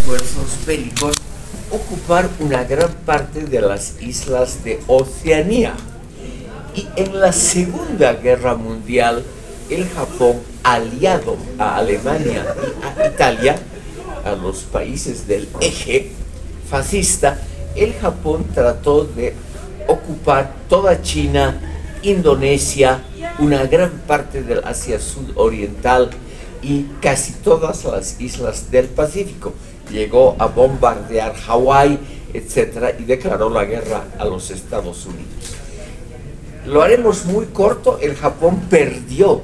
esfuerzos bélicos ocupar una gran parte de las islas de Oceanía. Y en la Segunda Guerra Mundial, el Japón, aliado a Alemania y a Italia, a los países del eje fascista, el Japón trató de ocupar toda China, Indonesia, una gran parte del Asia Sudoriental y casi todas las islas del Pacífico. Llegó a bombardear Hawái, etc., y declaró la guerra a los Estados Unidos. Lo haremos muy corto. El Japón perdió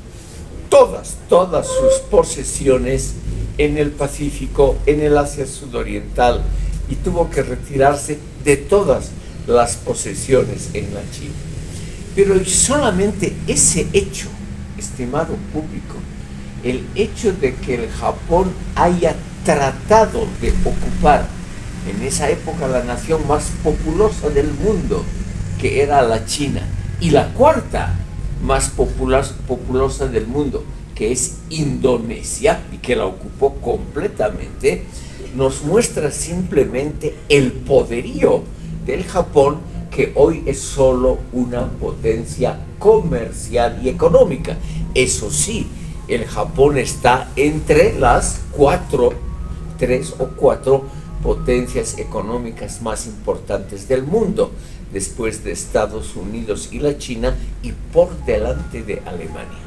todas sus posesiones en el Pacífico, en el Asia Sudoriental, y tuvo que retirarse de todas las posesiones en la China. Pero solamente ese hecho, estimado público, el hecho de que el Japón haya tratado de ocupar en esa época la nación más populosa del mundo, que era la China, y la cuarta más populosa del mundo, que es Indonesia, y que la ocupó completamente, nos muestra simplemente el poderío del Japón, que hoy es solo una potencia comercial y económica. Eso sí, el Japón está entre las tres o cuatro potencias económicas más importantes del mundo, después de Estados Unidos y la China, y por delante de Alemania.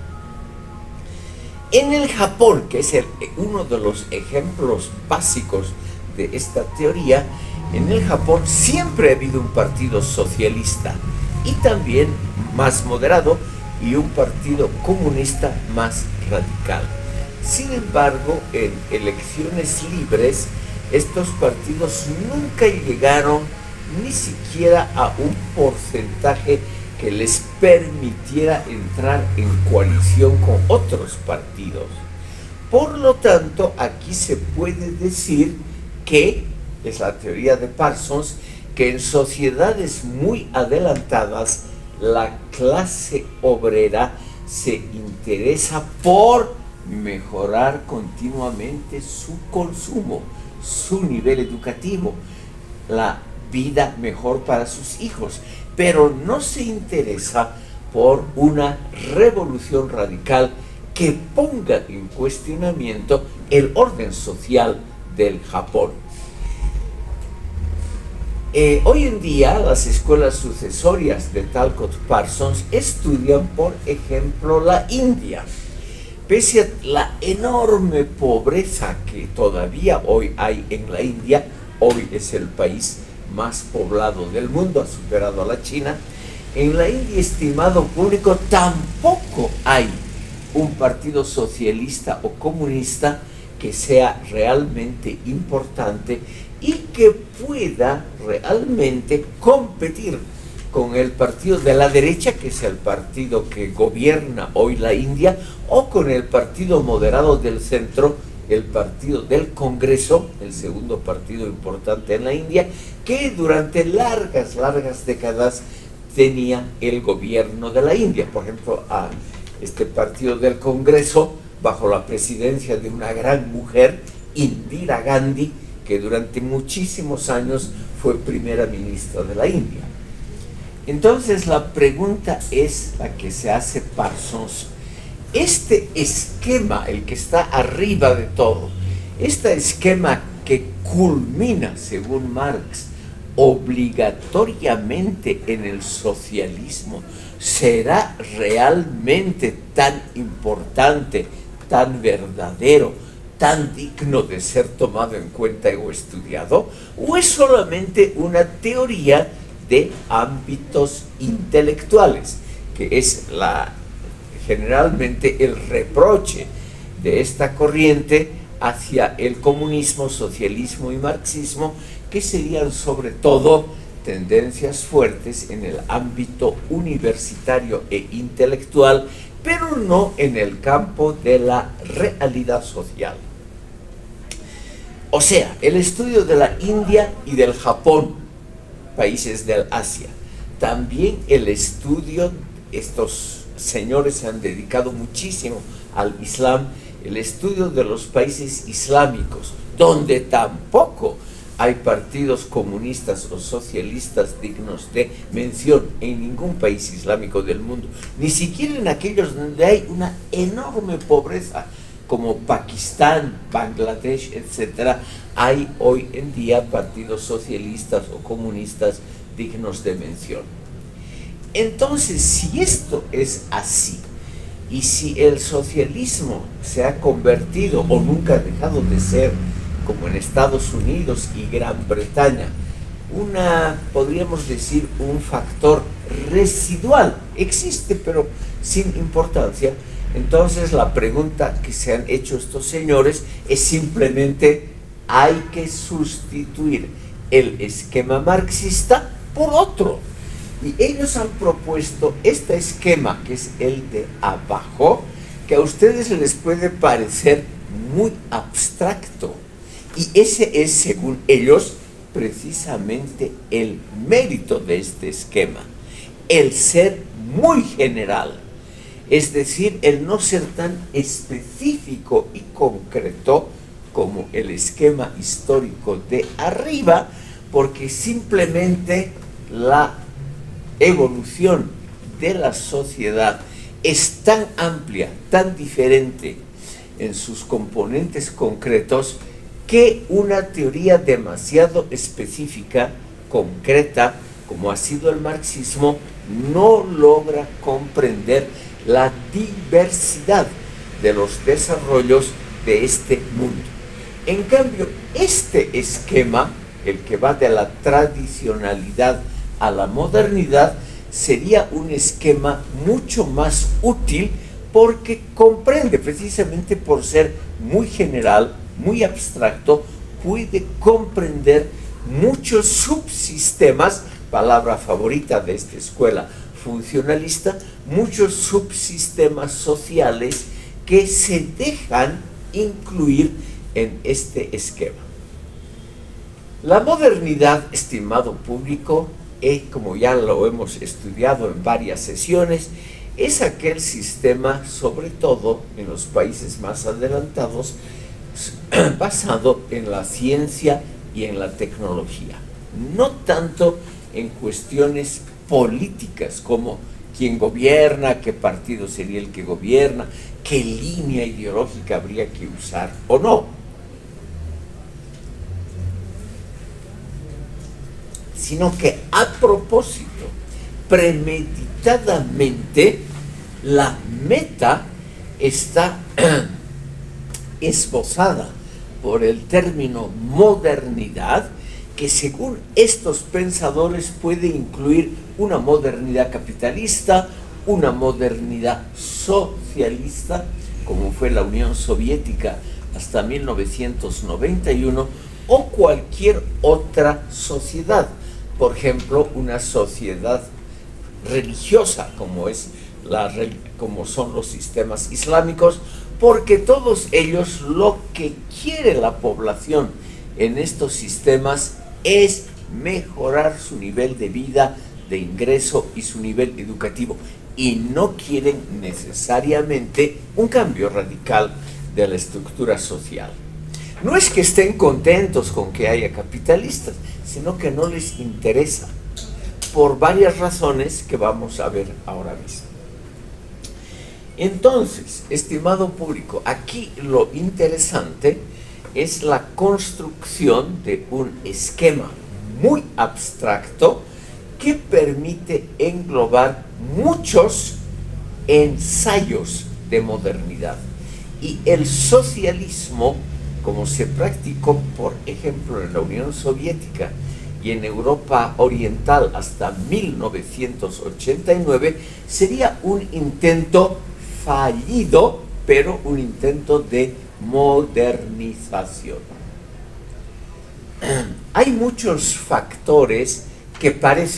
En el Japón, que es uno de los ejemplos básicos de esta teoría, en el Japón siempre ha habido un partido socialista y también más moderado, y un partido comunista más radical. Sin embargo, en elecciones libres, estos partidos nunca llegaron ni siquiera a un porcentaje que les permitiera entrar en coalición con otros partidos. Por lo tanto, aquí se puede decir que, es la teoría de Parsons, que en sociedades muy adelantadas, la clase obrera se interesa por mejorar continuamente su consumo, su nivel educativo, la vida mejor para sus hijos, pero no se interesa por una revolución radical que ponga en cuestionamiento el orden social del Japón. Hoy en día las escuelas sucesorias de Talcott Parsons estudian, por ejemplo, la India. Pese a la enorme pobreza que todavía hoy hay en la India, hoy es el país más poblado del mundo, ha superado a la China. En la India, estimado público, tampoco hay un partido socialista o comunista que sea realmente importante y que pueda realmente competir con el partido de la derecha, que es el partido que gobierna hoy la India, o con el partido moderado del centro, el partido del Congreso, el segundo partido importante en la India, que durante largas décadas tenía el gobierno de la India. Por ejemplo, a este partido del Congreso, bajo la presidencia de una gran mujer, Indira Gandhi, que durante muchísimos años fue primera ministra de la India. Entonces la pregunta es la que se hace Parsons. Este esquema, el que está arriba de todo, este esquema que culmina, según Marx, obligatoriamente en el socialismo, ¿será realmente tan importante, tan verdadero, tan digno de ser tomado en cuenta o estudiado? ¿O es solamente una teoría de ámbitos intelectuales, que es generalmente el reproche de esta corriente hacia el comunismo, socialismo y marxismo, que serían sobre todo tendencias fuertes en el ámbito universitario e intelectual, pero no en el campo de la realidad social? O sea, el estudio de la India y del Japón, países del Asia, también el estudio, estos señores se han dedicado muchísimo al Islam, el estudio de los países islámicos, donde tampoco hay partidos comunistas o socialistas dignos de mención en ningún país islámico del mundo, ni siquiera en aquellos donde hay una enorme pobreza, como Pakistán, Bangladesh, etcétera, hay hoy en día partidos socialistas o comunistas dignos de mención. Entonces, si esto es así, y si el socialismo se ha convertido o nunca ha dejado de ser, como en Estados Unidos y Gran Bretaña, podríamos decir, un factor residual, existe pero sin importancia, entonces la pregunta que se han hecho estos señores es simplemente: hay que sustituir el esquema marxista por otro. Y ellos han propuesto este esquema, que es el de abajo, que a ustedes les puede parecer muy abstracto. Y ese es, según ellos, precisamente el mérito de este esquema: el ser muy general. Es decir, el no ser tan específico y concreto como el esquema histórico de arriba, porque simplemente la evolución de la sociedad es tan amplia, tan diferente en sus componentes concretos, que una teoría demasiado específica, concreta, como ha sido el marxismo, no logra comprender la diversidad de los desarrollos de este mundo. En cambio, este esquema, el que va de la tradicionalidad a la modernidad, sería un esquema mucho más útil, porque comprende, precisamente por ser muy general, muy abstracto, puede comprender muchos subsistemas, palabra favorita de esta escuela funcionalista, muchos subsistemas sociales que se dejan incluir en este esquema. La modernidad, estimado público, como ya lo hemos estudiado en varias sesiones, es aquel sistema, sobre todo en los países más adelantados, basado en la ciencia y en la tecnología, no tanto en cuestiones políticas como quién gobierna, qué partido sería el que gobierna, qué línea ideológica habría que usar o no, sino que a propósito, premeditadamente, la meta está esbozada por el término modernidad, que según estos pensadores puede incluir una modernidad capitalista, una modernidad socialista, como fue la Unión Soviética hasta 1991, o cualquier otra sociedad, por ejemplo, una sociedad religiosa, como son los sistemas islámicos, porque todos ellos, lo que quiere la población en estos sistemas es mejorar su nivel de vida, de ingreso y su nivel educativo, y no quieren necesariamente un cambio radical de la estructura social. No es que estén contentos con que haya capitalistas, sino que no les interesa, por varias razones que vamos a ver ahora mismo. Entonces, estimado público, aquí lo interesante es la construcción de un esquema muy abstracto que permite englobar muchos ensayos de modernidad. Y el socialismo, como se practicó, por ejemplo, en la Unión Soviética y en Europa Oriental hasta 1989, sería un intento fallido, pero un intento de modernización. Hay muchos factores que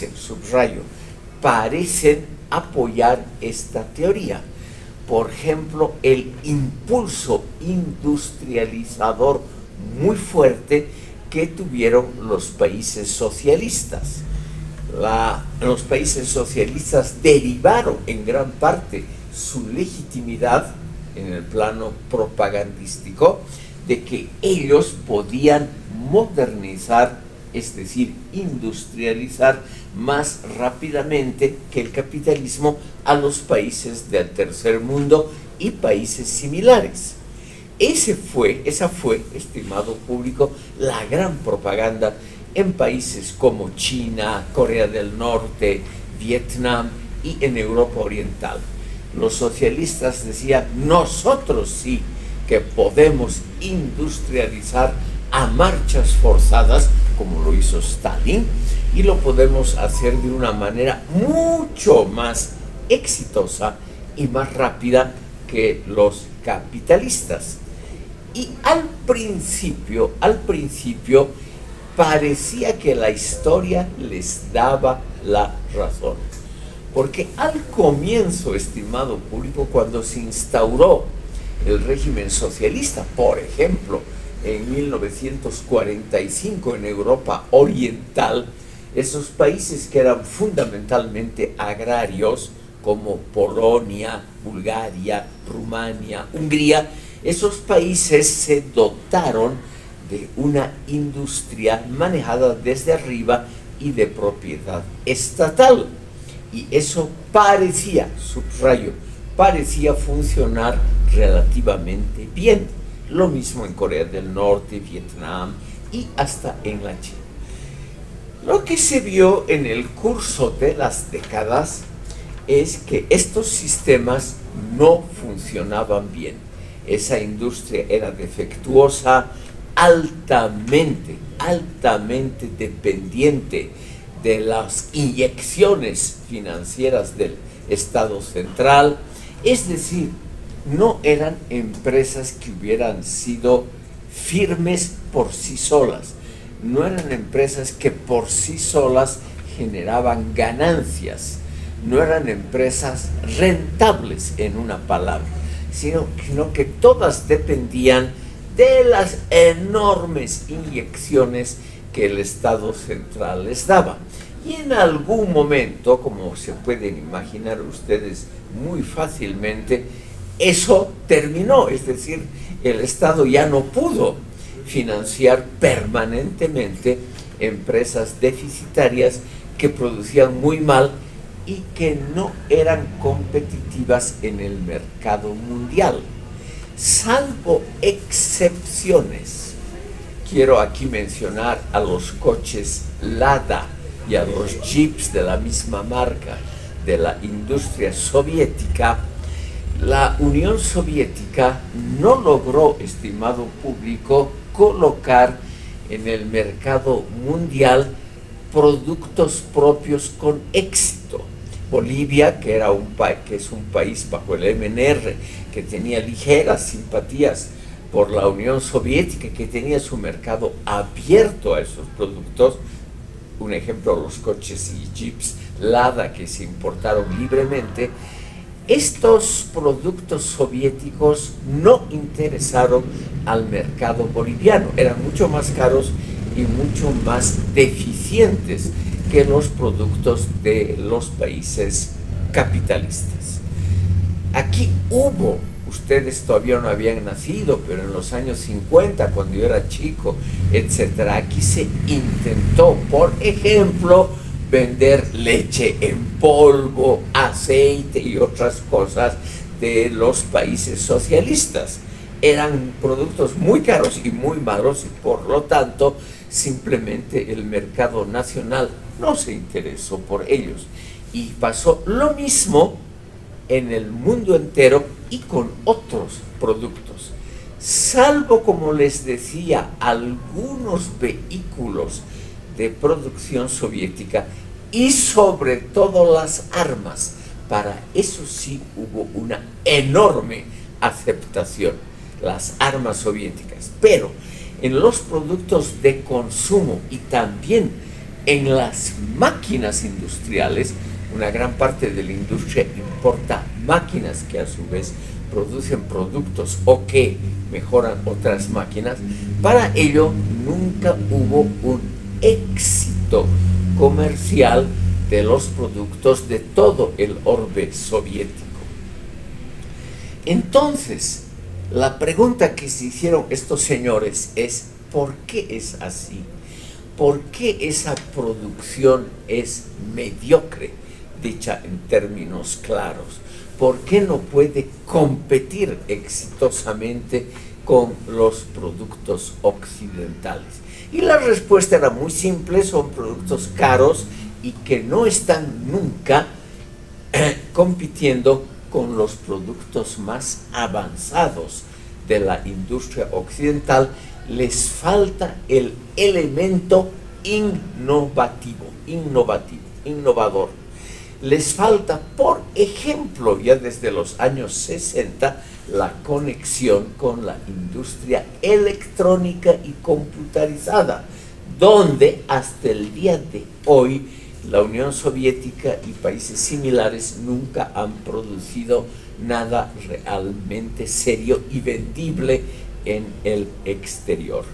parecen apoyar esta teoría. Por ejemplo, el impulso industrializador muy fuerte que tuvieron los países socialistas. Los países socialistas derivaron en gran parte su legitimidad en el plano propagandístico de que ellos podían modernizar, es decir, industrializar más rápidamente que el capitalismo a los países del tercer mundo y países similares. Esa fue, estimado público, la gran propaganda en países como China, Corea del Norte, Vietnam y en Europa Oriental. Los socialistas decían, nosotros sí que podemos industrializar a marchas forzadas, como lo hizo Stalin, y lo podemos hacer de una manera mucho más exitosa y más rápida que los capitalistas. Y al principio parecía que la historia les daba la razón. Porque al comienzo, estimado público, cuando se instauró el régimen socialista, por ejemplo, en 1945 en Europa Oriental, esos países que eran fundamentalmente agrarios, como Polonia, Bulgaria, Rumania, Hungría, esos países se dotaron de una industria manejada desde arriba y de propiedad estatal. Y eso parecía, subrayo, parecía funcionar relativamente bien. Lo mismo en Corea del Norte, Vietnam y hasta en la China. Lo que se vio en el curso de las décadas es que estos sistemas no funcionaban bien. Esa industria era defectuosa, altamente dependiente de las inyecciones financieras del Estado central, es decir, no eran empresas que hubieran sido firmes por sí solas, no eran empresas que por sí solas generaban ganancias, no eran empresas rentables en una palabra, sino que todas dependían de las enormes inyecciones que el Estado central les daba. Y en algún momento, como se pueden imaginar ustedes muy fácilmente, eso terminó, es decir, el Estado ya no pudo financiar permanentemente empresas deficitarias que producían muy mal y que no eran competitivas en el mercado mundial. Salvo excepciones, quiero aquí mencionar a los coches Lada y a los jeeps de la misma marca de la industria soviética. La Unión Soviética no logró, estimado público, colocar en el mercado mundial productos propios con éxito. Bolivia, que es un país bajo el MNR, que tenía ligeras simpatías por la Unión Soviética, que tenía su mercado abierto a esos productos, un ejemplo, los coches y jeeps Lada que se importaron libremente. Estos productos soviéticos no interesaron al mercado boliviano, eran mucho más caros y mucho más deficientes que los productos de los países capitalistas. Aquí hubo, ustedes todavía no habían nacido, pero en los años 50, cuando yo era chico, etcétera, aquí se intentó, por ejemplo, vender leche en polvo, aceite y otras cosas de los países socialistas. Eran productos muy caros y muy malos y por lo tanto simplemente el mercado nacional no se interesó por ellos. Y pasó lo mismo en el mundo entero y con otros productos. Salvo, como les decía, algunos vehículos de producción soviética y sobre todo las armas. Para eso sí hubo una enorme aceptación, las armas soviéticas. Pero en los productos de consumo y también en las máquinas industriales, una gran parte de la industria importa máquinas que a su vez producen productos o que mejoran otras máquinas. Para ello nunca hubo un éxito comercial de los productos de todo el orbe soviético. Entonces, La pregunta que se hicieron estos señores es: ¿por qué es así? ¿Por qué esa producción es mediocre, dicha en términos claros? ¿Por qué no puede competir exitosamente con los productos occidentales? Y la respuesta era muy simple: son productos caros y que no están nunca compitiendo con los productos más avanzados de la industria occidental. Les falta el elemento innovador. Les falta, por ejemplo, ya desde los años 60, la conexión con la industria electrónica y computarizada, donde hasta el día de hoy la Unión Soviética y países similares nunca han producido nada realmente serio y vendible en el exterior.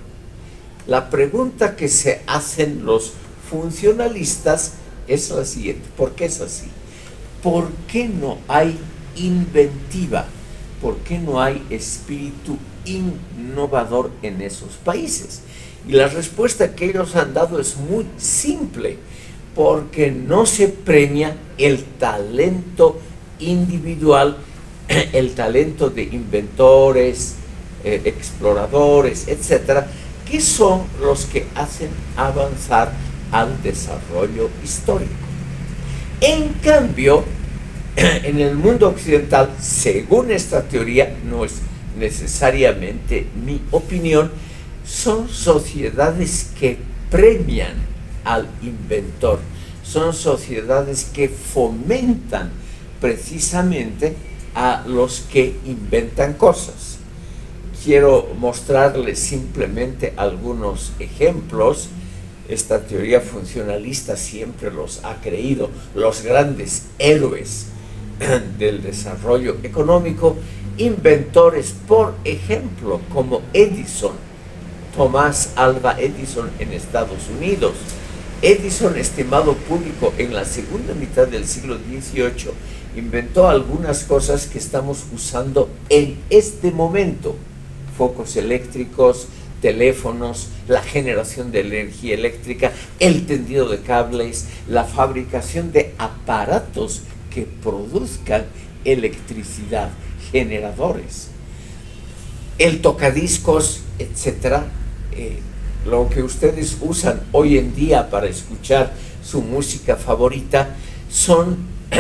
La pregunta que se hacen los funcionalistas es la siguiente: ¿por qué es así? ¿Por qué no hay inventiva? ¿Por qué no hay espíritu innovador en esos países? Y la respuesta que ellos han dado es muy simple: porque no se premia el talento individual, el talento de inventores, exploradores, etcétera, que son los que hacen avanzar al desarrollo histórico. En cambio, en el mundo occidental, según esta teoría, no es necesariamente mi opinión, son sociedades que premian al inventor, son sociedades que fomentan precisamente a los que inventan cosas. Quiero mostrarles simplemente algunos ejemplos. Esta teoría funcionalista siempre los ha creído los grandes héroes del desarrollo económico, inventores, por ejemplo, como Edison, Thomas Alva Edison en Estados Unidos. Edison, estimado público, en la segunda mitad del siglo XVIII inventó algunas cosas que estamos usando en este momento: focos eléctricos, teléfonos, la generación de energía eléctrica, el tendido de cables, la fabricación de aparatos que produzcan electricidad, generadores, el tocadiscos, etcétera. Lo que ustedes usan hoy en día para escuchar su música favorita son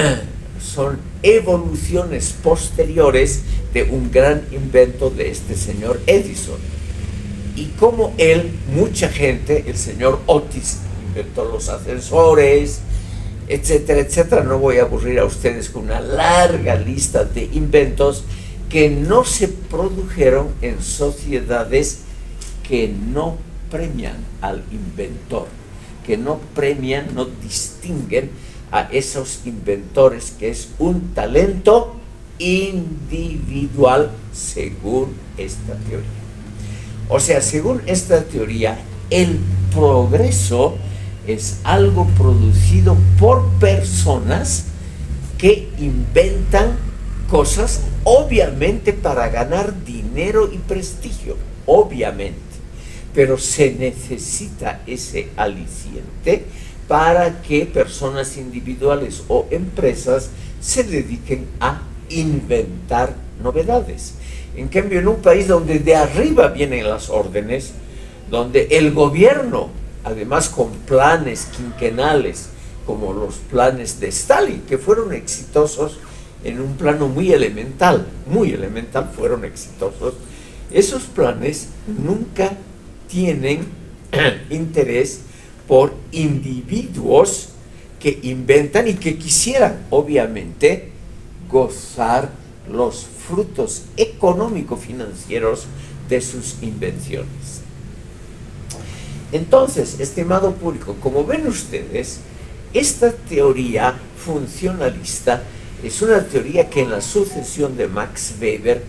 evoluciones posteriores de un gran invento de este señor Edison. Y como él, mucha gente, el señor Otis inventó los ascensores, etcétera, etcétera. No voy a aburrir a ustedes con una larga lista de inventos que no se produjeron en sociedades que no premian al inventor, que no premian, no distinguen a esos inventores, que es un talento individual según esta teoría. O sea, según esta teoría, el progreso es algo producido por personas que inventan cosas, obviamente para ganar dinero y prestigio, obviamente. Pero se necesita ese aliciente para que personas individuales o empresas se dediquen a inventar novedades. En cambio, en un país donde de arriba vienen las órdenes, donde el gobierno, además con planes quinquenales, como los planes de Stalin, que fueron exitosos en un plano muy elemental, fueron exitosos, esos planes nunca tienen interés por individuos que inventan y que quisieran, obviamente, gozar los frutos económico-financieros de sus invenciones. Entonces, estimado público, como ven ustedes, esta teoría funcionalista es una teoría que en la sucesión de Max Weber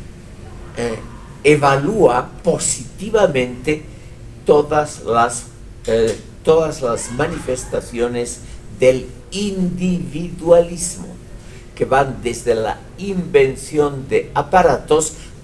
evalúa positivamente todas las manifestaciones del individualismo, que van desde la invención de aparatos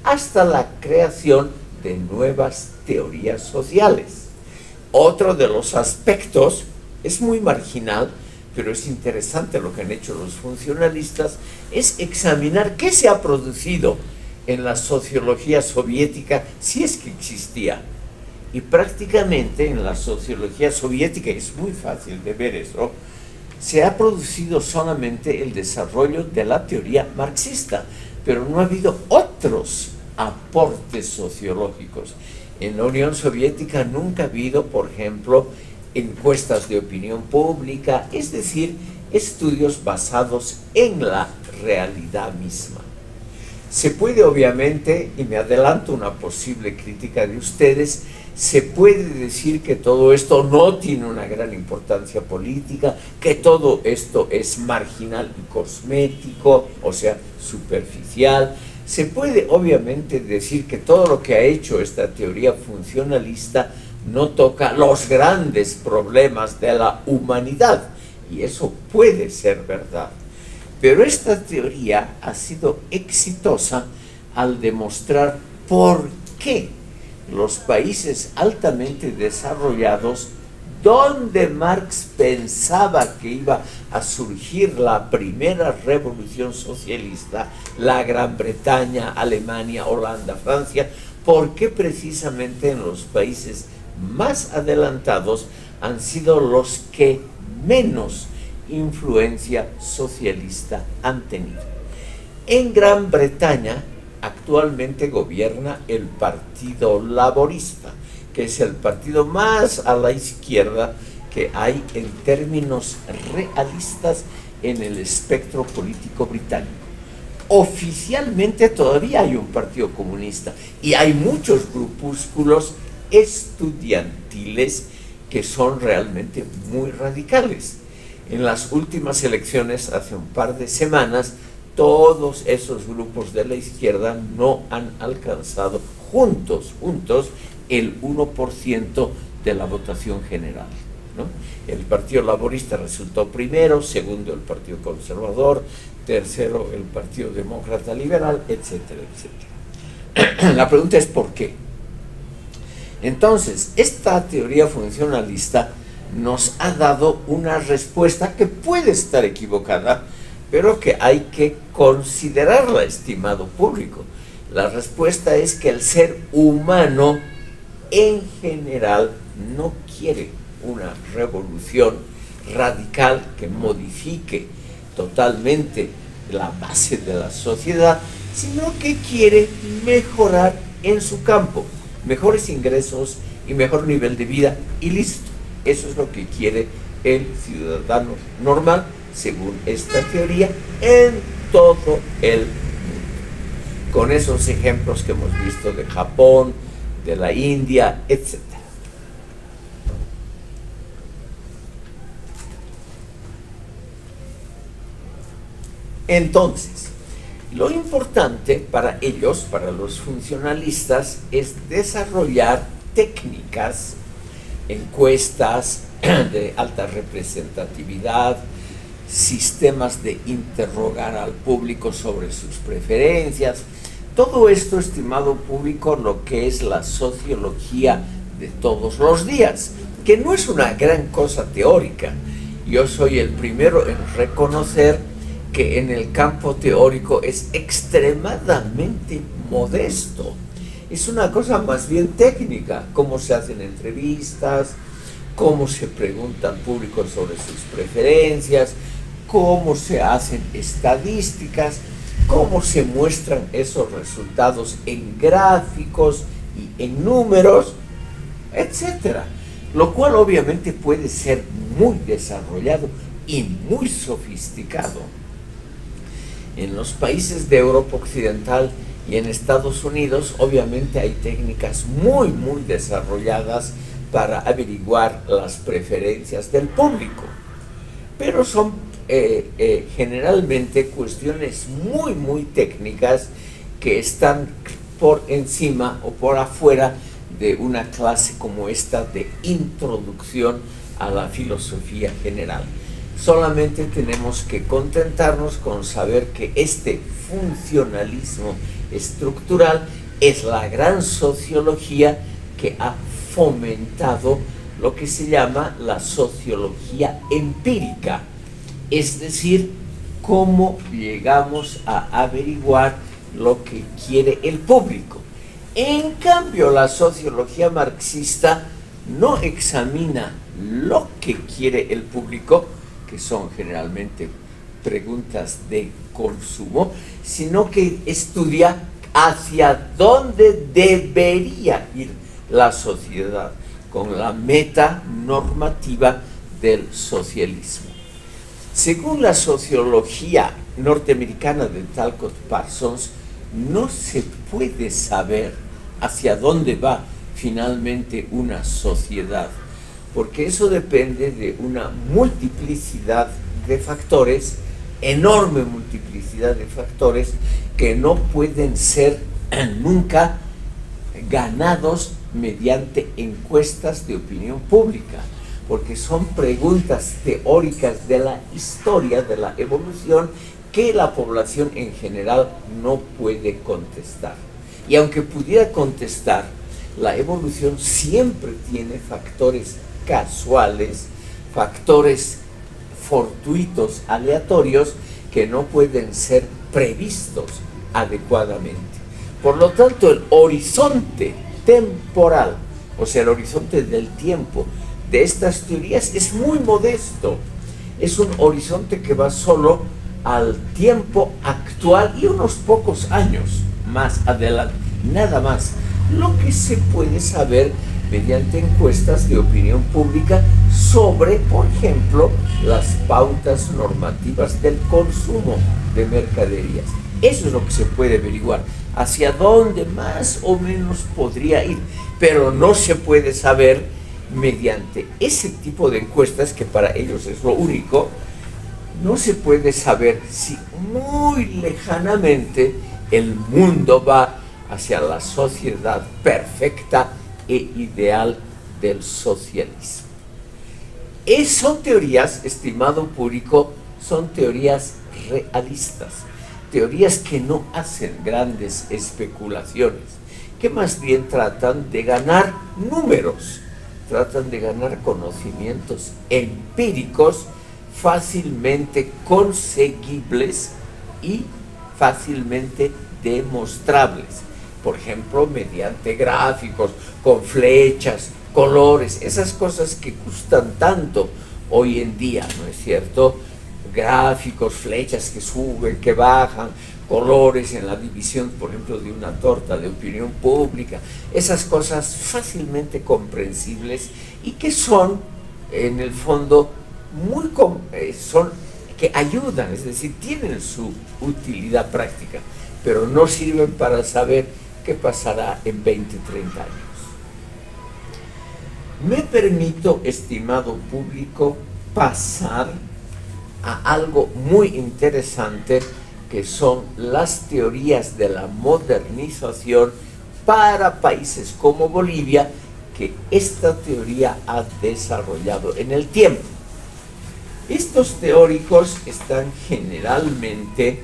hasta la creación de nuevas teorías sociales. Otro de los aspectos es muy marginal, pero es interesante lo que han hecho los funcionalistas, es examinar qué se ha producido en la sociología soviética, si es que existía. Y prácticamente en la sociología soviética, es muy fácil de ver eso, se ha producido solamente el desarrollo de la teoría marxista, pero no ha habido otros aportes sociológicos. En la Unión Soviética nunca ha habido, por ejemplo, encuestas de opinión pública, es decir, estudios basados en la realidad misma. Se puede, obviamente, y me adelanto una posible crítica de ustedes, se puede decir que todo esto no tiene una gran importancia política, que todo esto es marginal y cosmético, o sea, superficial. Se puede, obviamente, decir que todo lo que ha hecho esta teoría funcionalista no toca los grandes problemas de la humanidad, y eso puede ser verdad. Pero esta teoría ha sido exitosa al demostrar por qué los países altamente desarrollados, donde Marx pensaba que iba a surgir la primera revolución socialista, la Gran Bretaña, Alemania, Holanda, Francia, por qué precisamente en los países más adelantados han sido los que menos influencia socialista han tenido. En Gran Bretaña actualmente gobierna el Partido Laborista, que es el partido más a la izquierda que hay en términos realistas en el espectro político británico. Oficialmente todavía hay un partido comunista y hay muchos grupúsculos estudiantiles que son realmente muy radicales. En las últimas elecciones, hace un par de semanas, todos esos grupos de la izquierda no han alcanzado juntos, el 1% de la votación general, ¿no? El Partido Laborista resultó primero, segundo el Partido Conservador, tercero el Partido Demócrata Liberal, etcétera, etcétera. La pregunta es ¿por qué? Entonces, esta teoría funcionalista nos ha dado una respuesta que puede estar equivocada, pero que hay que considerarla, estimado público. La respuesta es que el ser humano en general no quiere una revolución radical que modifique totalmente la base de la sociedad, sino que quiere mejorar en su campo, mejores ingresos y mejor nivel de vida, y listo. Eso es lo que quiere el ciudadano normal, según esta teoría, en todo el mundo. Con esos ejemplos que hemos visto de Japón, de la India, etc. Entonces, lo importante para ellos, para los funcionalistas, es desarrollar técnicas, encuestas de alta representatividad, sistemas de interrogar al público sobre sus preferencias. Todo esto, estimado público, lo que es la sociología de todos los días, que no es una gran cosa teórica. Yo soy el primero en reconocer que en el campo teórico es extremadamente modesto. Es una cosa más bien técnica, cómo se hacen entrevistas, cómo se pregunta al público sobre sus preferencias, cómo se hacen estadísticas, cómo se muestran esos resultados en gráficos y en números, etcétera. Lo cual obviamente puede ser muy desarrollado y muy sofisticado. En los países de Europa Occidental y en Estados Unidos, obviamente hay técnicas muy desarrolladas para averiguar las preferencias del público. Pero son generalmente cuestiones muy técnicas que están por encima o por afuera de una clase como esta de introducción a la filosofía general. Solamente tenemos que contentarnos con saber que este funcionalismo estructural, es la gran sociología que ha fomentado lo que se llama la sociología empírica, es decir, cómo llegamos a averiguar lo que quiere el público. En cambio, la sociología marxista no examina lo que quiere el público, que son generalmente preguntas de consumo, sino que estudia hacia dónde debería ir la sociedad con la meta normativa del socialismo. Según la sociología norteamericana de Talcott Parsons, no se puede saber hacia dónde va finalmente una sociedad, porque eso depende de una multiplicidad de factores, enorme multiplicidad de factores, que no pueden ser nunca ganados mediante encuestas de opinión pública, porque son preguntas teóricas de la historia, de la evolución, que la población en general no puede contestar. Y aunque pudiera contestar, la evolución siempre tiene factores casuales, factores fortuitos, aleatorios, que no pueden ser previstos adecuadamente. Por lo tanto, el horizonte temporal, o sea, el horizonte del tiempo de estas teorías es muy modesto. Es un horizonte que va solo al tiempo actual y unos pocos años más adelante, nada más. Lo que se puede saber mediante encuestas de opinión pública sobre, por ejemplo, las pautas normativas del consumo de mercaderías. Eso es lo que se puede averiguar, hacia dónde más o menos podría ir, pero no se puede saber mediante ese tipo de encuestas, que para ellos es lo único. No se puede saber si muy lejanamente el mundo va hacia la sociedad perfecta e ideal del socialismo. Son teorías, estimado público, son teorías realistas, teorías que no hacen grandes especulaciones, que más bien tratan de ganar números, tratan de ganar conocimientos empíricos fácilmente conseguibles y fácilmente demostrables. Por ejemplo, mediante gráficos, con flechas, colores, esas cosas que gustan tanto hoy en día, ¿no es cierto? Gráficos, flechas que suben, que bajan, colores en la división, por ejemplo, de una torta de opinión pública, esas cosas fácilmente comprensibles y que son, en el fondo, que ayudan, es decir, tienen su utilidad práctica, pero no sirven para saber qué pasará en 20, 30 años. Me permito, estimado público, pasar a algo muy interesante, que son las teorías de la modernización para países como Bolivia, que esta teoría ha desarrollado en el tiempo. Estos teóricos están generalmente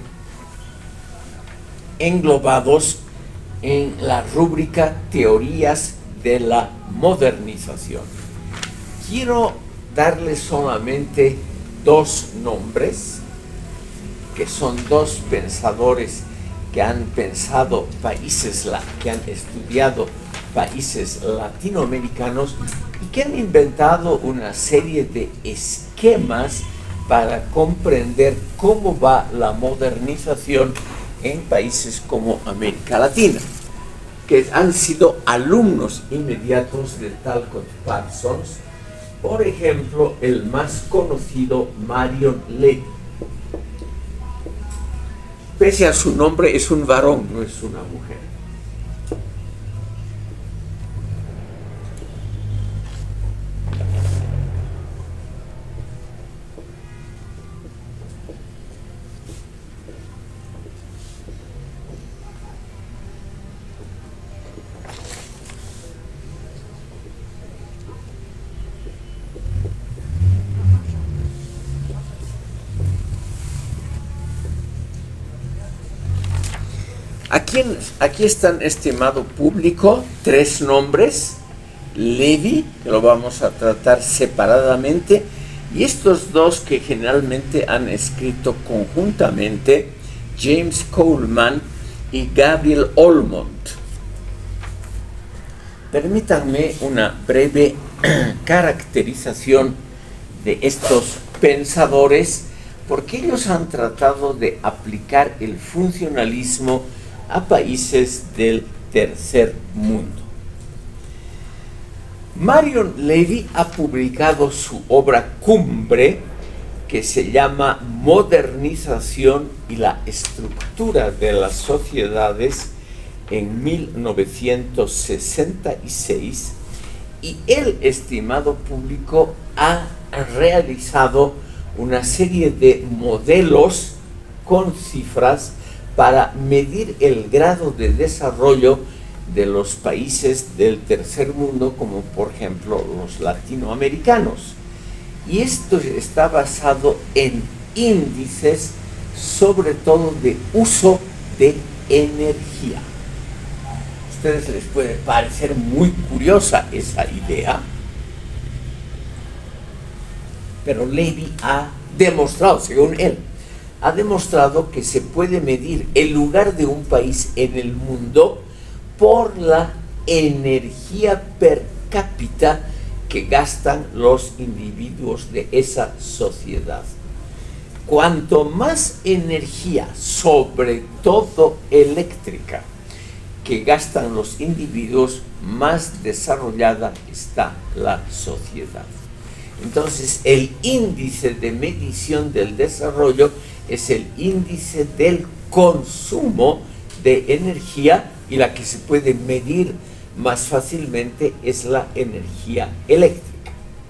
englobados en la rúbrica teorías de la modernización. Quiero darles solamente dos nombres, que son dos pensadores que han pensado que han estudiado países latinoamericanos y que han inventado una serie de esquemas para comprender cómo va la modernización en países como América Latina, que han sido alumnos inmediatos de Talcott Parsons. Por ejemplo, el más conocido, Marion Levy. Pese a su nombre, es un varón, no es una mujer. Aquí están, estimado público, 3 nombres. Levy, que lo vamos a tratar separadamente, y estos 2 que generalmente han escrito conjuntamente, James Coleman y Gabriel Olmont. Permítanme una breve caracterización de estos pensadores, porque ellos han tratado de aplicar el funcionalismo a países del tercer mundo. Marion Levy ha publicado su obra cumbre, que se llama Modernización y la estructura de las sociedades, en 1966, y el estimado público ha realizado una serie de modelos con cifras para medir el grado de desarrollo de los países del tercer mundo, como por ejemplo los latinoamericanos. Y esto está basado en índices, sobre todo de uso de energía. A ustedes les puede parecer muy curiosa esa idea, pero Levy ha demostrado, según él, ha demostrado que se puede medir el lugar de un país en el mundo por la energía per cápita que gastan los individuos de esa sociedad. Cuanto más energía, sobre todo eléctrica, que gastan los individuos, más desarrollada está la sociedad. Entonces, el índice de medición del desarrollo es el índice del consumo de energía, y la que se puede medir más fácilmente es la energía eléctrica.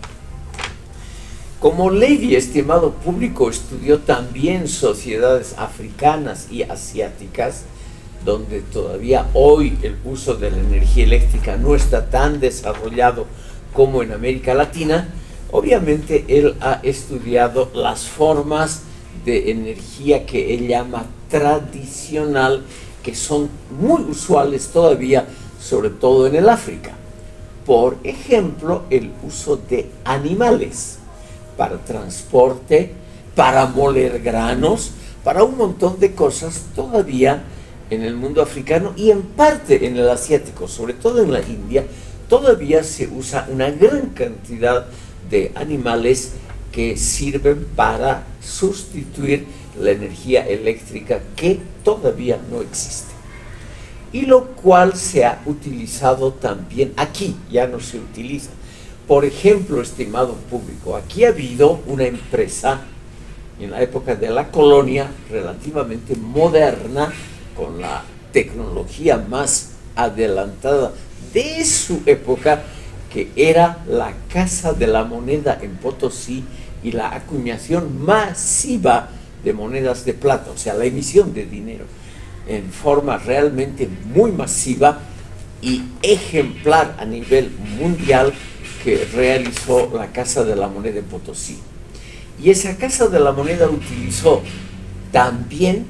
Como Levy, estimado público, estudió también sociedades africanas y asiáticas, donde todavía hoy el uso de la energía eléctrica no está tan desarrollado como en América Latina, obviamente él ha estudiado las formas de energía que él llama tradicional, que son muy usuales todavía, sobre todo en el África. Por ejemplo, el uso de animales para transporte, para moler granos, para un montón de cosas todavía en el mundo africano y en parte en el asiático, sobre todo en la India, todavía se usa una gran cantidad de animales que sirven para sustituir la energía eléctrica que todavía no existe. Y lo cual se ha utilizado también aquí, ya no se utiliza. Por ejemplo, estimado público, aquí ha habido una empresa en la época de la colonia relativamente moderna, con la tecnología más adelantada de su época, que era la Casa de la Moneda en Potosí y la acuñación masiva de monedas de plata, o sea, la emisión de dinero en forma realmente muy masiva y ejemplar a nivel mundial, que realizó la Casa de la Moneda en Potosí. Y esa Casa de la Moneda utilizó también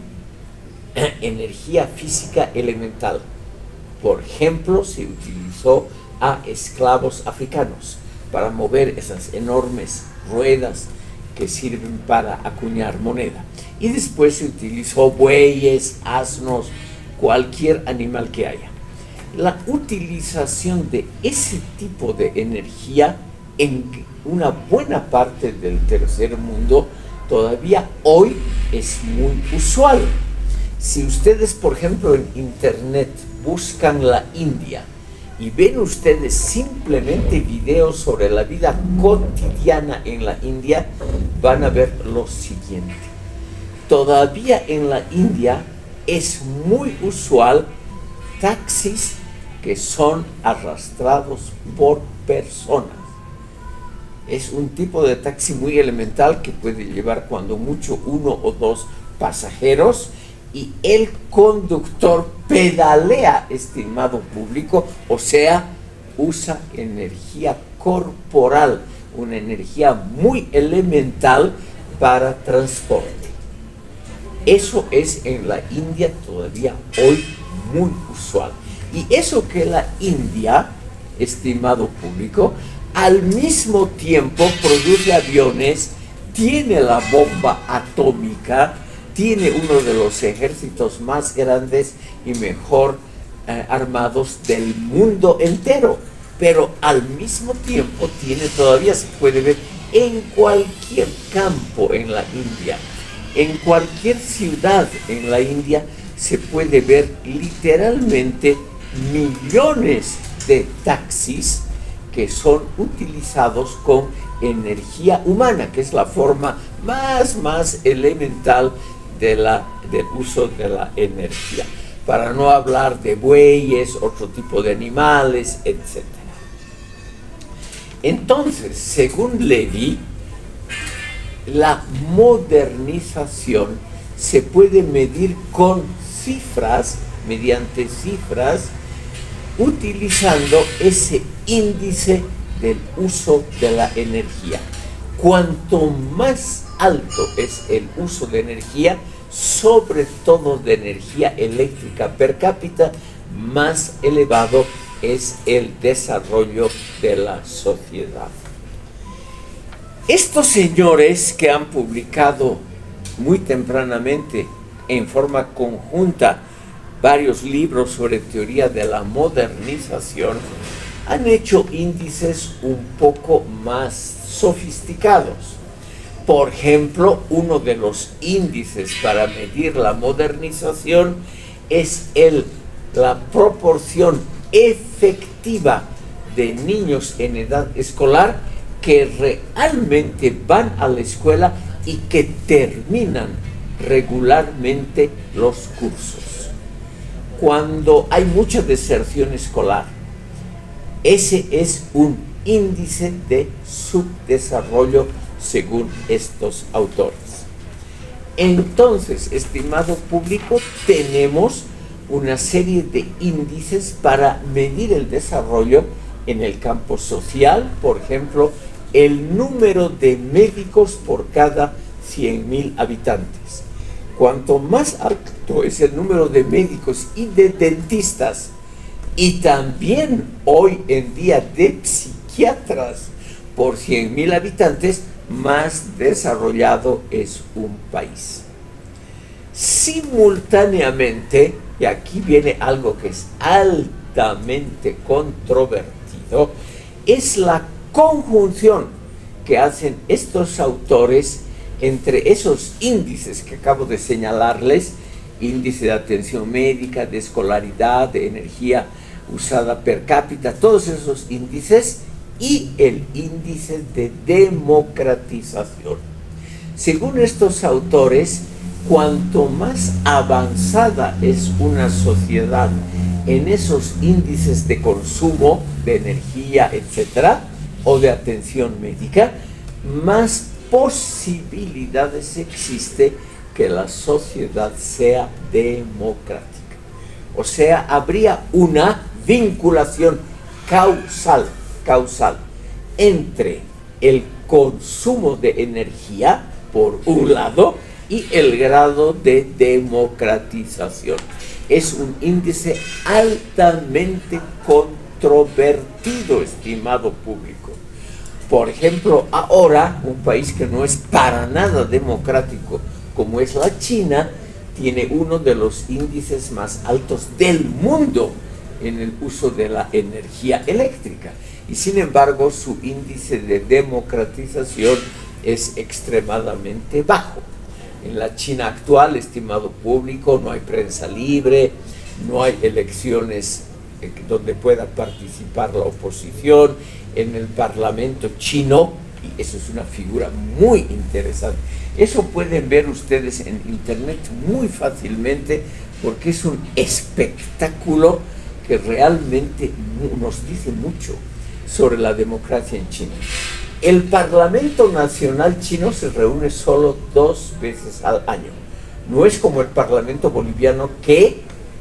energía física elemental. Por ejemplo, se utilizó a esclavos africanos para mover esas enormes ruedas que sirven para acuñar moneda. Y después se utilizó bueyes, asnos, cualquier animal que haya. La utilización de ese tipo de energía en una buena parte del tercer mundo todavía hoy es muy usual. Si ustedes, por ejemplo, en internet buscan la India y ven ustedes simplemente videos sobre la vida cotidiana en la India, van a ver lo siguiente. Todavía en la India es muy usual taxis que son arrastrados por personas. Es un tipo de taxi muy elemental que puede llevar cuando mucho 1 o 2 pasajeros, y el conductor pedalea, estimado público, o sea, usa energía corporal, una energía muy elemental para transporte. Eso es en la India todavía hoy muy usual. Y eso que la India, estimado público, al mismo tiempo produce aviones, tiene la bomba atómica, tiene uno de los ejércitos más grandes y mejor armados del mundo entero, pero al mismo tiempo tiene, todavía se puede ver en cualquier campo en la India, en cualquier ciudad en la India se puede ver literalmente millones de taxis que son utilizados con energía humana, que es la forma más elemental del uso de la energía, para no hablar de bueyes, otro tipo de animales, etc. Entonces, según Levy, la modernización se puede medir con cifras, mediante cifras, utilizando ese índice del uso de la energía. Cuanto más alto es el uso de energía, sobre todo de energía eléctrica per cápita, más elevado es el desarrollo de la sociedad. Estos señores que han publicado muy tempranamente en forma conjunta varios libros sobre teoría de la modernización, han hecho índices un poco más sofisticados. Por ejemplo, uno de los índices para medir la modernización es la proporción efectiva de niños en edad escolar que realmente van a la escuela y que terminan regularmente los cursos. Cuando hay mucha deserción escolar, ese es un índice de subdesarrollo según estos autores. Entonces, estimado público, tenemos una serie de índices para medir el desarrollo en el campo social. Por ejemplo, el número de médicos por cada 100.000 habitantes. Cuanto más alto es el número de médicos y de dentistas, y también hoy en día de psiquiatras por 100.000 habitantes, más desarrollado es un país. Simultáneamente, y aquí viene algo que es altamente controvertido, es la conjunción que hacen estos autores entre esos índices que acabo de señalarles, índice de atención médica, de escolaridad, de energía usada per cápita, todos esos índices, y el índice de democratización. Según estos autores, cuanto más avanzada es una sociedad en esos índices de consumo de energía, etcétera, o de atención médica, más posibilidades existe que la sociedad sea democrática. O sea, habría una vinculación causal entre el consumo de energía, por un lado, y el grado de democratización. Es un índice altamente controvertido, estimado público. Por ejemplo, ahora, un país que no es para nada democrático, como es la China, tiene uno de los índices más altos del mundo en el uso de la energía eléctrica. Y sin embargo, su índice de democratización es extremadamente bajo. En la China actual, estimado público, no hay prensa libre, no hay elecciones donde pueda participar la oposición. En el parlamento chino, y eso es una figura muy interesante, eso pueden ver ustedes en internet muy fácilmente, porque es un espectáculo que realmente nos dice mucho sobre la democracia en China. El Parlamento Nacional chino se reúne solo 2 veces al año. No es como el Parlamento boliviano, que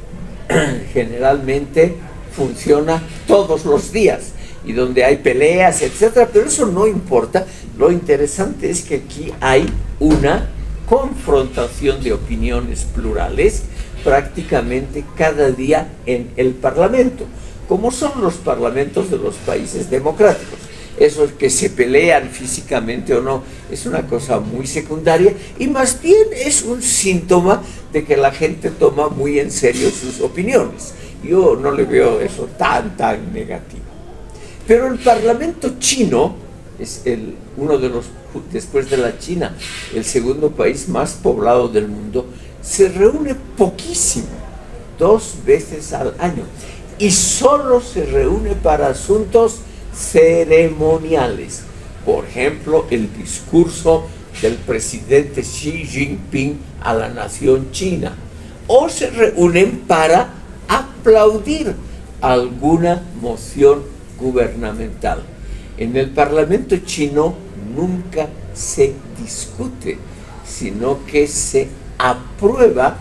generalmente funciona todos los días y donde hay peleas, etcétera, pero eso no importa. Lo interesante es que aquí hay una confrontación de opiniones plurales, prácticamente cada día en el Parlamento, como son los parlamentos de los países democráticos. Eso es que se pelean físicamente o no, es una cosa muy secundaria y más bien es un síntoma de que la gente toma muy en serio sus opiniones. Yo no le veo eso tan negativo. Pero el Parlamento chino es uno de los, después de la China, el segundo país más poblado del mundo, se reúne poquísimo, 2 veces al año, y solo se reúne para asuntos ceremoniales. Por ejemplo, el discurso del presidente Xi Jinping a la nación china, o se reúnen para aplaudir alguna moción gubernamental. En el Parlamento chino nunca se discute, sino que se aprueban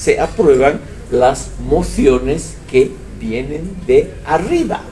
las mociones que vienen de arriba.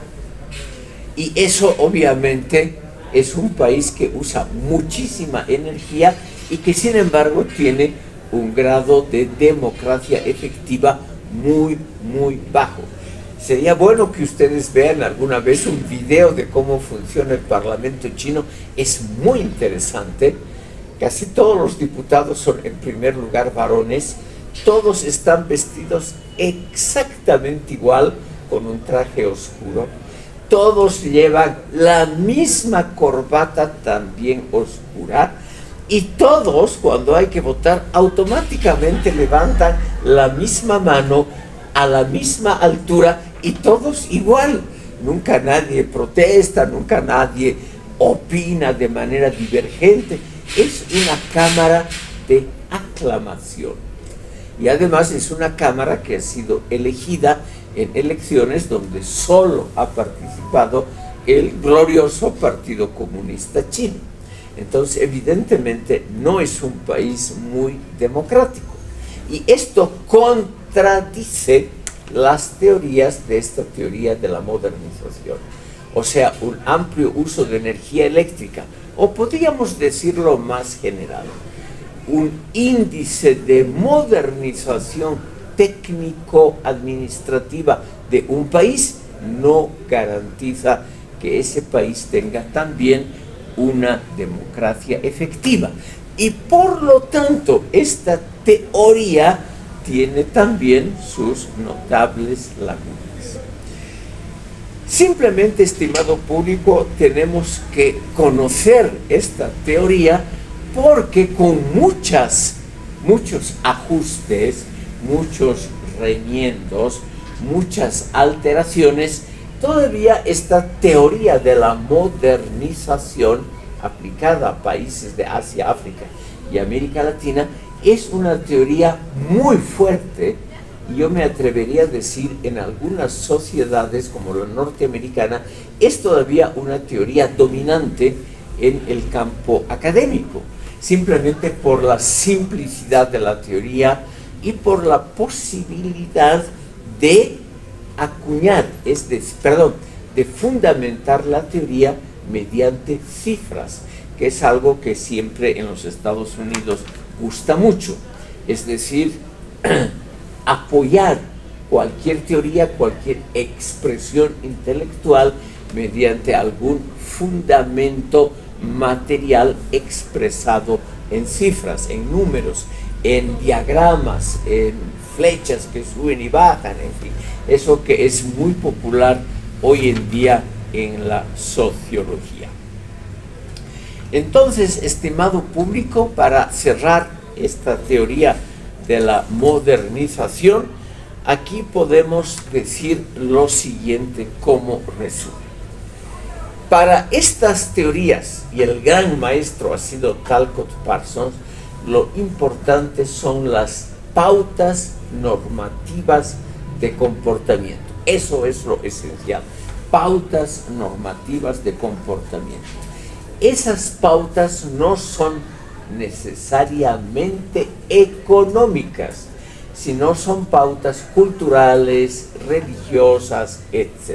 Y eso obviamente es un país que usa muchísima energía y que sin embargo tiene un grado de democracia efectiva muy bajo. Sería bueno que ustedes vean alguna vez un video de cómo funciona el Parlamento chino. Es muy interesante. Casi todos los diputados son en primer lugar varones. Todos están vestidos exactamente igual, con un traje oscuro. Todos llevan la misma corbata también oscura. Y todos, cuando hay que votar, automáticamente levantan la misma mano a la misma altura y todos igual. Nunca nadie protesta, nunca nadie opina de manera divergente. Es una cámara de aclamación. Y además es una cámara que ha sido elegida en elecciones donde solo ha participado el glorioso Partido Comunista Chino. Entonces, evidentemente, no es un país muy democrático. Y esto contradice las teorías de esta teoría de la modernización. O sea, un amplio uso de energía eléctrica, o podríamos decirlo más general, un índice de modernización técnico-administrativa de un país no garantiza que ese país tenga también una democracia efectiva. Y por lo tanto, esta teoría tiene también sus notables lagunas. Simplemente, estimado público, tenemos que conocer esta teoría porque con muchos ajustes, muchos remiendos, muchas alteraciones, todavía esta teoría de la modernización aplicada a países de Asia, África y América Latina es una teoría muy fuerte, y yo me atrevería a decir en algunas sociedades como la norteamericana es todavía una teoría dominante en el campo académico, simplemente por la simplicidad de la teoría y por la posibilidad de acuñar, de fundamentar la teoría mediante cifras, que es algo que siempre en los Estados Unidos gusta mucho, es decir, apoyar cualquier teoría, cualquier expresión intelectual mediante algún fundamento material expresado en cifras, en números, en diagramas, en flechas que suben y bajan, en fin, eso que es muy popular hoy en día en la sociología. Entonces, estimado público, para cerrar esta teoría de la modernización, aquí podemos decir lo siguiente como resumen. Para estas teorías, y el gran maestro ha sido Talcott Parsons, lo importante son las pautas normativas de comportamiento. Eso es lo esencial, pautas normativas de comportamiento. Esas pautas no son necesariamente económicas, sino son pautas culturales, religiosas, etc.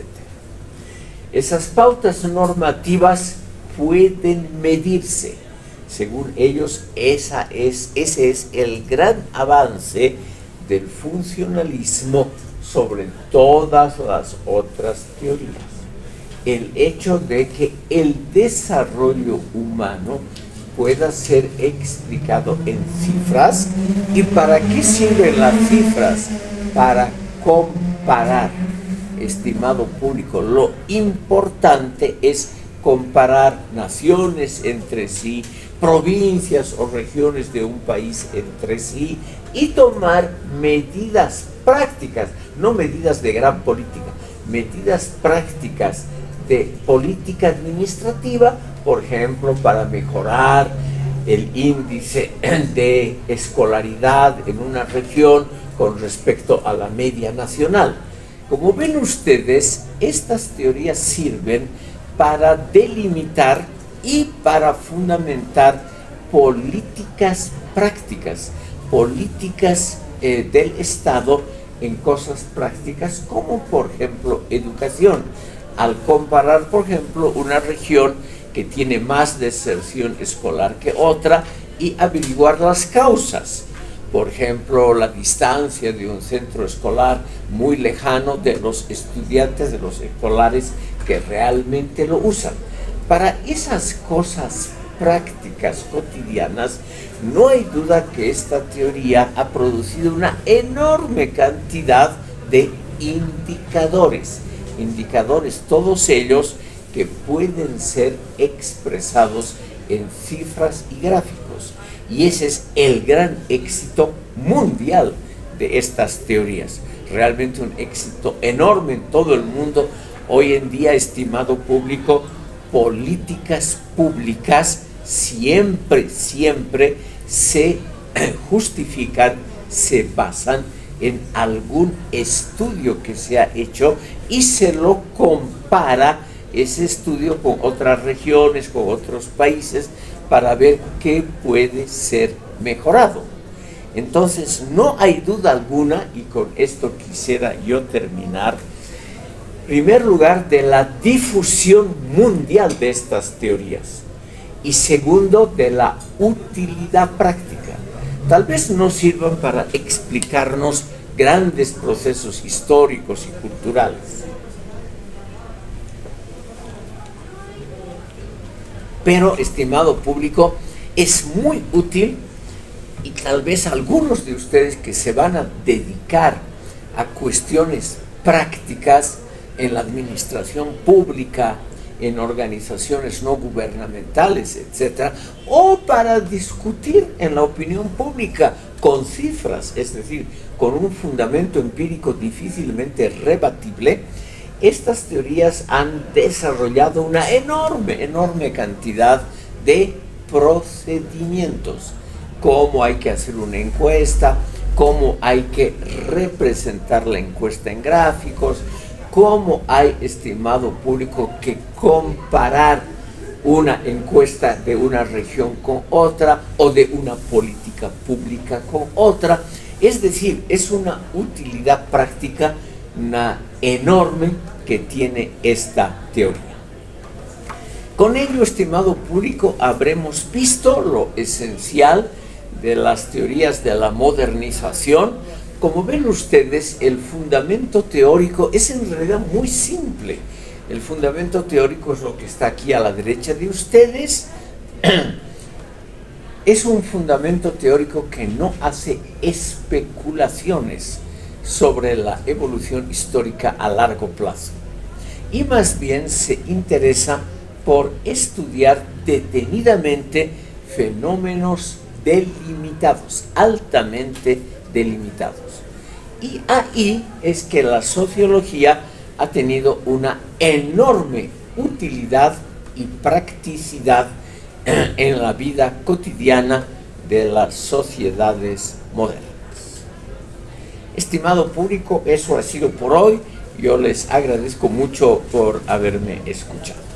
Esas pautas normativas pueden medirse. Según ellos, ese es el gran avance del funcionalismo sobre todas las otras teorías. El hecho de que el desarrollo humano pueda ser explicado en cifras. ¿Y para qué sirven las cifras? Para comparar, estimado público. Lo importante es comparar naciones entre sí, provincias o regiones de un país entre sí, y tomar medidas prácticas, no medidas de gran política, medidas prácticas de política administrativa, por ejemplo, para mejorar el índice de escolaridad en una región con respecto a la media nacional. Como ven ustedes, estas teorías sirven para delimitar y para fundamentar políticas prácticas, políticas del Estado en cosas prácticas, como por ejemplo educación. Al comparar, por ejemplo, una región que tiene más deserción escolar que otra y averiguar las causas. Por ejemplo, la distancia de un centro escolar muy lejano de los estudiantes, de los escolares que realmente lo usan. Para esas cosas prácticas cotidianas, no hay duda que esta teoría ha producido una enorme cantidad de indicadores, todos ellos que pueden ser expresados en cifras y gráficos. Y ese es el gran éxito mundial de estas teorías. Realmente un éxito enorme en todo el mundo. Hoy en día, estimado público, políticas públicas siempre se justifican, se basan en algún estudio que se ha hecho y se lo compara ese estudio con otras regiones, con otros países, para ver qué puede ser mejorado. Entonces, no hay duda alguna, y con esto quisiera yo terminar, en primer lugar, de la difusión mundial de estas teorías, y segundo, de la utilidad práctica. Tal vez no sirvan para explicarnos grandes procesos históricos y culturales, pero, estimado público, es muy útil, y tal vez algunos de ustedes que se van a dedicar a cuestiones prácticas en la administración pública, en organizaciones no gubernamentales, etcétera, o para discutir en la opinión pública con cifras, es decir, con un fundamento empírico difícilmente rebatible, estas teorías han desarrollado una enorme cantidad de procedimientos. Cómo hay que hacer una encuesta, cómo hay que representar la encuesta en gráficos, cómo hay, estimado público, que comparar una encuesta de una región con otra o de una política pública con otra. Es decir, es una utilidad práctica enorme que tiene esta teoría. Con ello, estimado público, habremos visto lo esencial de las teorías de la modernización. Como ven ustedes, el fundamento teórico es en realidad muy simple. El fundamento teórico es lo que está aquí a la derecha de ustedes. Es un fundamento teórico que no hace especulaciones sobre la evolución histórica a largo plazo, y más bien se interesa por estudiar detenidamente fenómenos delimitados, altamente delimitados. Y ahí es que la sociología ha tenido una enorme utilidad y practicidad en la vida cotidiana de las sociedades modernas. Estimado público, eso ha sido por hoy. Yo les agradezco mucho por haberme escuchado.